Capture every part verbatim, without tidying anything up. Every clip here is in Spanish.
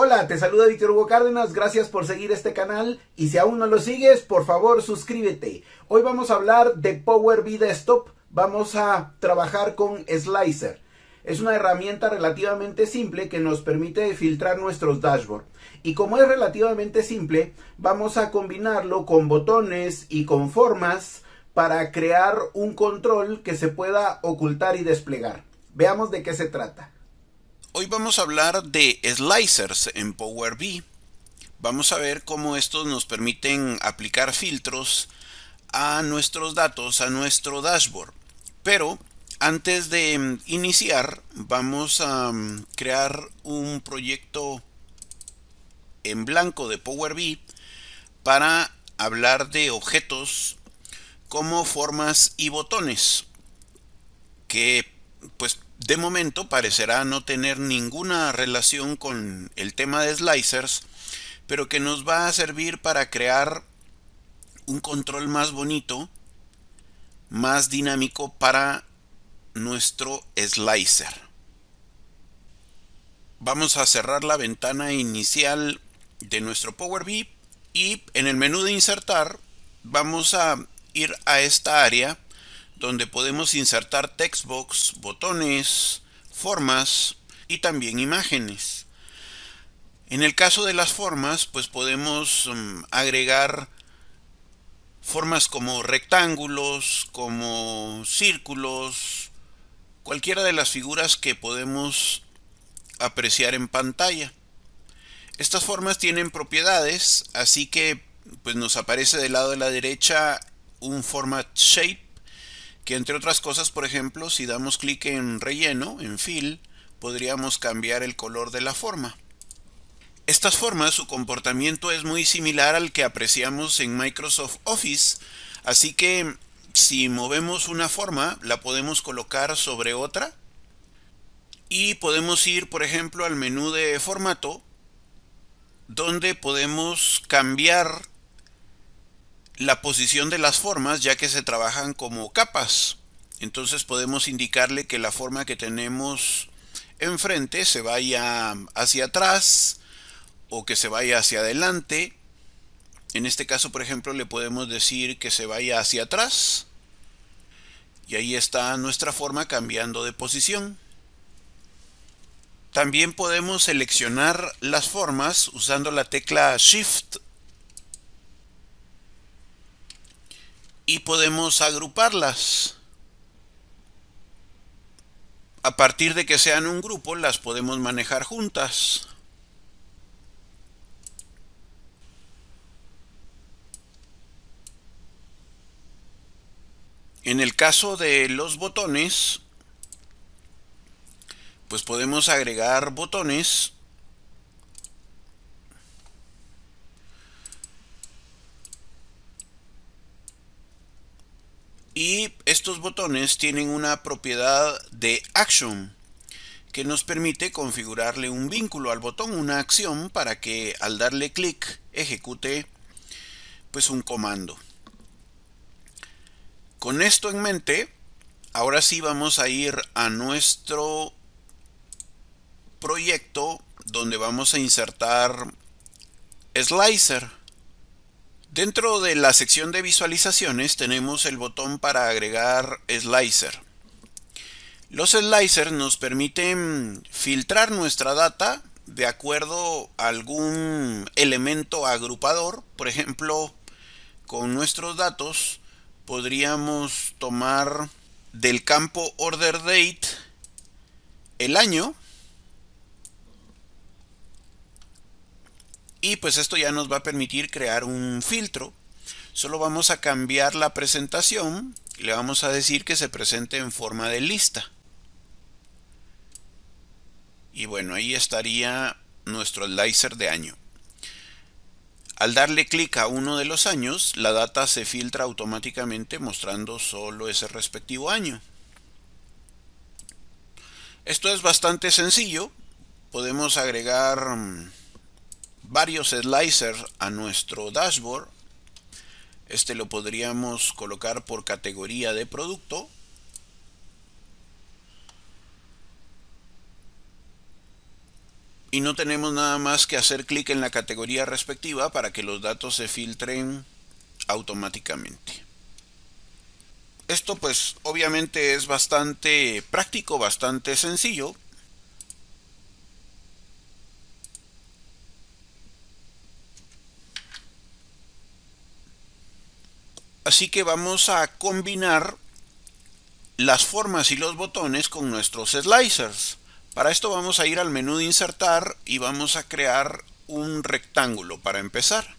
Hola, te saluda Víctor Hugo Cárdenas, gracias por seguir este canal y si aún no lo sigues, por favor suscríbete. Hoy vamos a hablar de Power B I Desktop, vamos a trabajar con Slicer. Es una herramienta relativamente simple que nos permite filtrar nuestros dashboards. Y como es relativamente simple, vamos a combinarlo con botones y con formas para crear un control que se pueda ocultar y desplegar. Veamos de qué se trata. Hoy vamos a hablar de slicers en Power B I. Vamos a ver cómo estos nos permiten aplicar filtros a nuestros datos, a nuestro dashboard. Pero antes de iniciar, vamos a crear un proyecto en blanco de Power B I para hablar de objetos como formas y botones, que pues de momento parecerá no tener ninguna relación con el tema de slicers, pero que nos va a servir para crear un control más bonito, más dinámico para nuestro slicer. Vamos a cerrar la ventana inicial de nuestro Power B I y en el menú de insertar vamos a ir a esta área donde podemos insertar textbox, botones, formas y también imágenes. En el caso de las formas, pues podemos um, agregar formas como rectángulos, como círculos, cualquiera de las figuras que podemos apreciar en pantalla. Estas formas tienen propiedades, así que pues nos aparece del lado de la derecha un format shape, que entre otras cosas, por ejemplo, si damos clic en relleno, en fill, podríamos cambiar el color de la forma. Estas formas, su comportamiento es muy similar al que apreciamos en Microsoft Office, así que si movemos una forma, la podemos colocar sobre otra y podemos ir, por ejemplo, al menú de formato, donde podemos cambiar la posición de las formas, ya que se trabajan como capas. Entonces podemos indicarle que la forma que tenemos enfrente se vaya hacia atrás o que se vaya hacia adelante. En este caso, por ejemplo, le podemos decir que se vaya hacia atrás y ahí está nuestra forma cambiando de posición. También podemos seleccionar las formas usando la tecla Shift y podemos agruparlas. A partir de que sean un grupo, las podemos manejar juntas. En el caso de los botones, pues podemos agregar botones y estos botones tienen una propiedad de action que nos permite configurarle un vínculo al botón, una acción, para que al darle clic ejecute pues un comando. Con esto en mente, ahora sí vamos a ir a nuestro proyecto donde vamos a insertar slicer. Dentro de la sección de visualizaciones tenemos el botón para agregar slicer. Los slicers nos permiten filtrar nuestra data de acuerdo a algún elemento agrupador. Por ejemplo, con nuestros datos podríamos tomar del campo order date el año y pues esto ya nos va a permitir crear un filtro. Solo vamos a cambiar la presentación y le vamos a decir que se presente en forma de lista. Y bueno, ahí estaría nuestro slicer de año. Al darle clic a uno de los años, la data se filtra automáticamente mostrando solo ese respectivo año. Esto es bastante sencillo. Podemos agregar varios slicers a nuestro dashboard. Este lo podríamos colocar por categoría de producto. y no tenemos nada más que hacer clic en la categoría respectiva para que los datos se filtren automáticamente. Esto pues obviamente es bastante práctico, bastante sencillo. Así que vamos a combinar las formas y los botones con nuestros slicers. Para esto vamos a ir al menú de insertar y vamos a crear un rectángulo para empezar.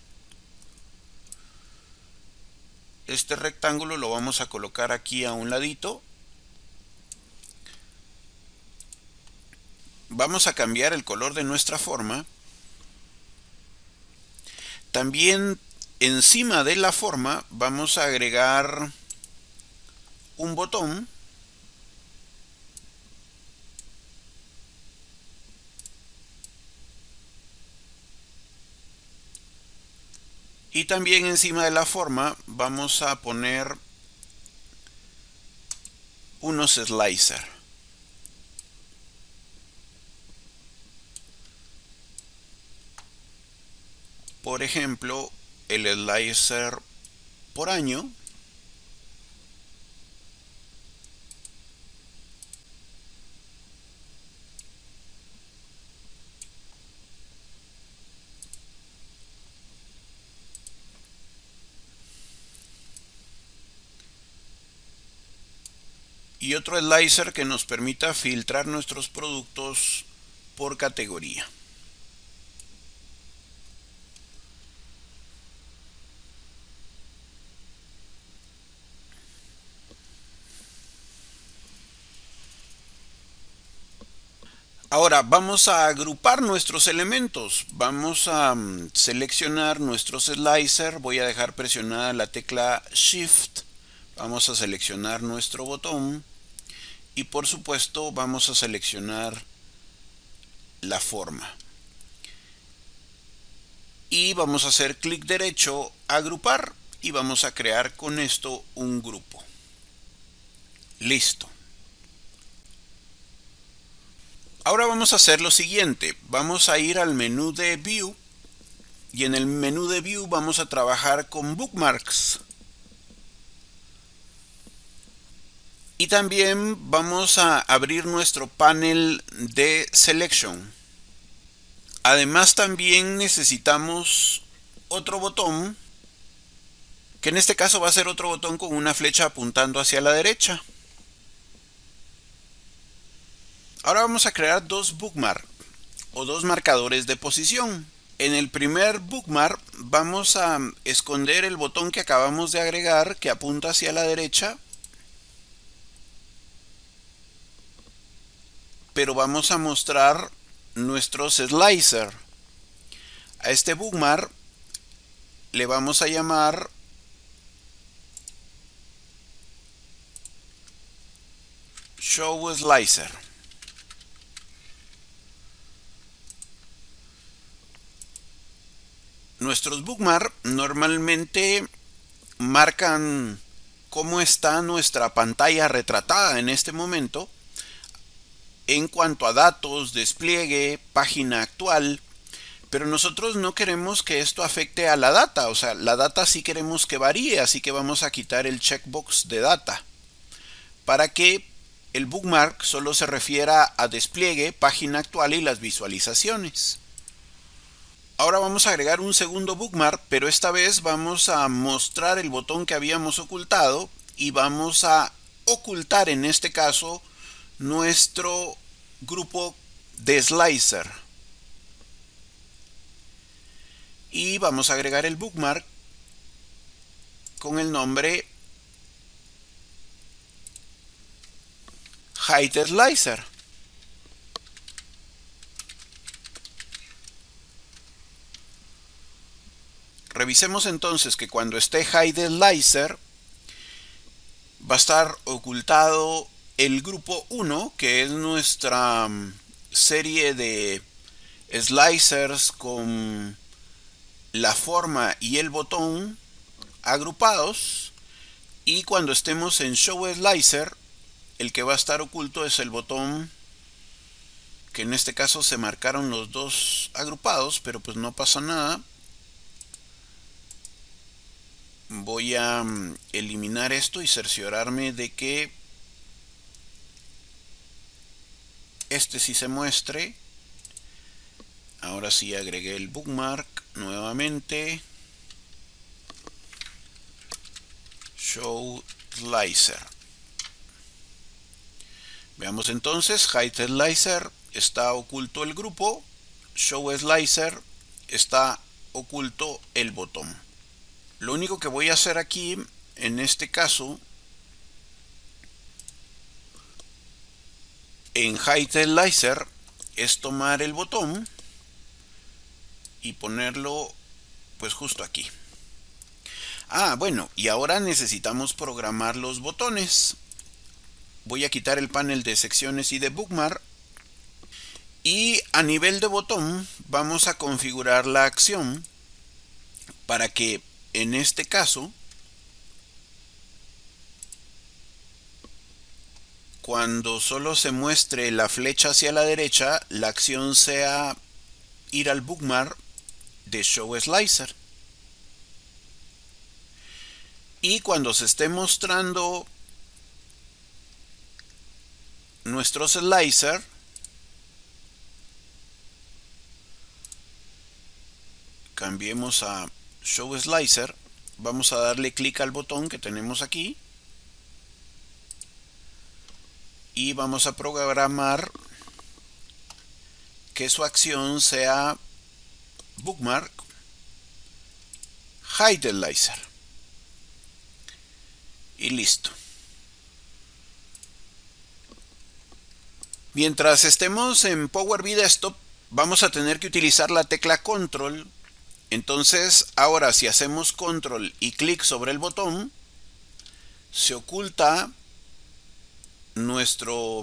Este rectángulo lo vamos a colocar aquí a un ladito. Vamos a cambiar el color de nuestra forma. También encima de la forma vamos a agregar un botón y también encima de la forma vamos a poner unos slicers. Por ejemplo, el slicer por año. Y otro slicer que nos permita filtrar nuestros productos por categoría. Ahora vamos a agrupar nuestros elementos. Vamos a um, seleccionar nuestros slicer. Voy a dejar presionada la tecla Shift. Vamos a seleccionar nuestro botón. Y por supuesto vamos a seleccionar la forma. Y vamos a hacer clic derecho, agrupar. Y vamos a crear con esto un grupo. Listo. Ahora vamos a hacer lo siguiente. Vamos a ir al menú de View. Y en el menú de View vamos a trabajar con Bookmarks. Y también vamos a abrir nuestro panel de Selection. Además también necesitamos otro botón, que en este caso va a ser otro botón con una flecha apuntando hacia la derecha. Ahora vamos a crear dos bookmarks o dos marcadores de posición. En el primer bookmark vamos a esconder el botón que acabamos de agregar que apunta hacia la derecha, pero vamos a mostrar nuestros slicer. A este bookmark le vamos a llamar Show Slicer. Nuestros bookmarks normalmente marcan cómo está nuestra pantalla retratada en este momento en cuanto a datos, despliegue, página actual, pero nosotros no queremos que esto afecte a la data, o sea, la data sí queremos que varíe, así que vamos a quitar el checkbox de data para que el bookmark solo se refiera a despliegue, página actual y las visualizaciones. Ahora vamos a agregar un segundo bookmark, pero esta vez vamos a mostrar el botón que habíamos ocultado y vamos a ocultar en este caso nuestro grupo de slicer. Y vamos a agregar el bookmark con el nombre Hide Slicer. Revisemos entonces que cuando esté Hide Slicer va a estar ocultado el grupo uno, que es nuestra serie de slicers con la forma y el botón agrupados, y cuando estemos en Show Slicer el que va a estar oculto es el botón que en este caso se marcaron los dos agrupados, pero pues no pasa nada. Voy a eliminar esto y cerciorarme de que este sí se muestre. Ahora sí agregué el bookmark nuevamente. Show Slicer. Veamos entonces, Hide Slicer, está oculto el grupo. Show Slicer, está oculto el botón. Lo único que voy a hacer aquí, en este caso, en Hide Slicer, es tomar el botón y ponerlo pues justo aquí. Ah, bueno, y ahora necesitamos programar los botones. Voy a quitar el panel de secciones y de bookmark. Y a nivel de botón vamos a configurar la acción para que en este caso, cuando solo se muestre la flecha hacia la derecha, la acción sea ir al bookmark de Show Slicer. Y cuando se esté mostrando nuestro slicer, cambiemos a Show Slicer, vamos a darle clic al botón que tenemos aquí y vamos a programar que su acción sea bookmark Hide Slicer y listo. Mientras estemos en Power B I Desktop vamos a tener que utilizar la tecla Control. Entonces ahora si hacemos Control y clic sobre el botón, se oculta nuestro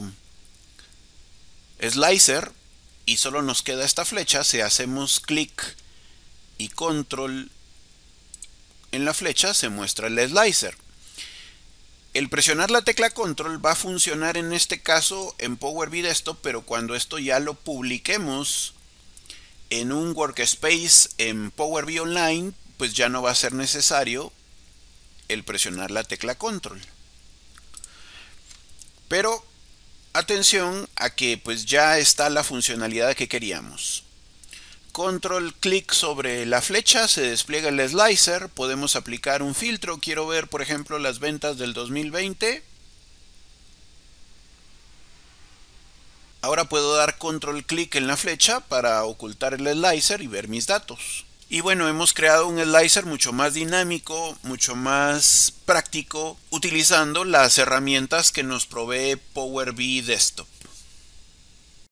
slicer y solo nos queda esta flecha. Si hacemos clic y Control en la flecha, se muestra el slicer. El presionar la tecla Control va a funcionar en este caso en Power B I Desktop, pero cuando esto ya lo publiquemos en un workspace en Power B I Online, pues ya no va a ser necesario el presionar la tecla Control. Pero atención a que pues ya está la funcionalidad que queríamos. Control clic sobre la flecha, se despliega el slicer, podemos aplicar un filtro. Quiero ver por ejemplo las ventas del dos mil veinte. Ahora puedo dar control clic en la flecha para ocultar el slicer y ver mis datos. Y bueno, hemos creado un slicer mucho más dinámico, mucho más práctico, utilizando las herramientas que nos provee Power B I Desktop.